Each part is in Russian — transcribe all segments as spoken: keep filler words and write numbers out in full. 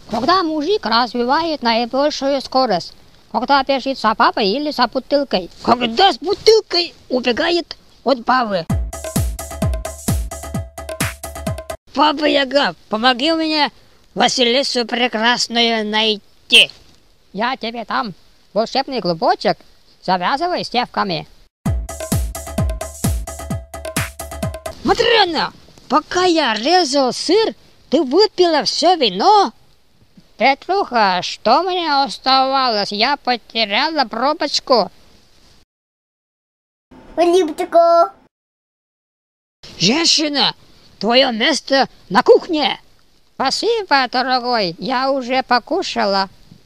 Когда мужик развивает наибольшую скорость? Когда бежит за папой или за бутылкой? Когда с бутылкой убегает от бабы. Баба Яга, помоги мне Василису прекрасную найти. Я тебе там волшебный клубочек, завязывай стевками. Матрена, пока я резал сыр, ты выпила все вино? Петруха, что мне оставалось? Я потеряла пробочку. Липчику. Женщина, твое место на кухне. Спасибо, дорогой, я уже покушала.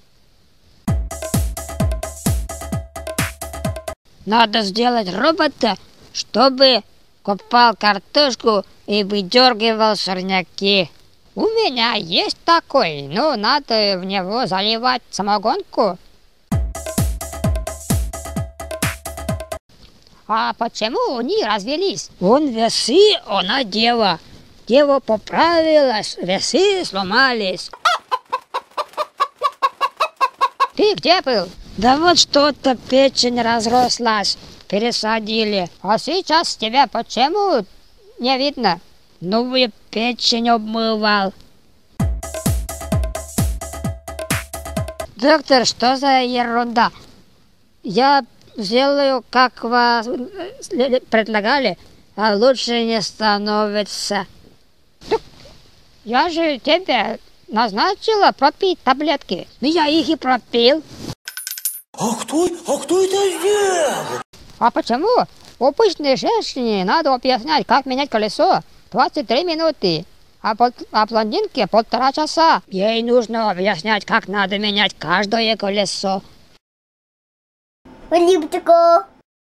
Надо сделать робота, чтобы копал картошку и выдергивал сорняки. У меня есть такой, но надо в него заливать самогонку. А почему они развелись? Он весы, она дева. Дева поправилась, весы сломались. Ты где был? Да вот что-то печень разрослась, пересадили. А сейчас тебя почему не видно? Новую печень обмывал. Доктор, что за ерунда? Я сделаю, как вас предлагали, а лучше не становится. Так я же тебе назначила пропить таблетки. Ну я их и пропил. А кто, а кто это сделал? А почему обычной женщине надо объяснять, как менять колесо двадцать три минуты, а, пол, а блондинке полтора часа? Ей нужно объяснять, как надо менять каждое колесо. Липчику.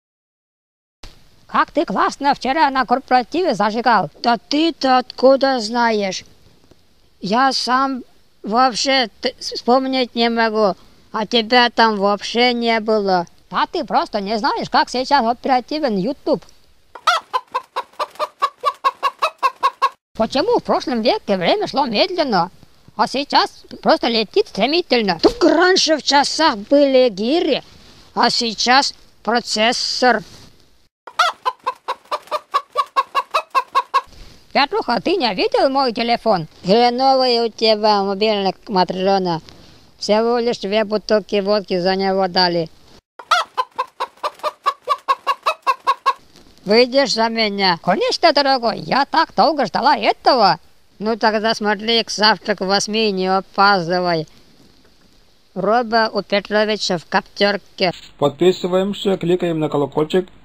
Как ты классно вчера на корпоративе зажигал. Да ты-то откуда знаешь? Я сам вообще вспомнить не могу, а тебя там вообще не было. А ты просто не знаешь, как сейчас оперативен YouTube. Почему в прошлом веке время шло медленно, а сейчас просто летит стремительно? Так раньше в часах были гири, а сейчас процессор. Петруха, ты не видел мой телефон? Хреновый у тебя мобильник, Матрена. Всего лишь две бутылки водки за него дали. Выйдешь за меня? Конечно, дорогой, я так долго ждала этого. Ну тогда смотри, к завтраку восьми не опаздывай. Роба у Петровича в коптерке. Подписываемся, кликаем на колокольчик.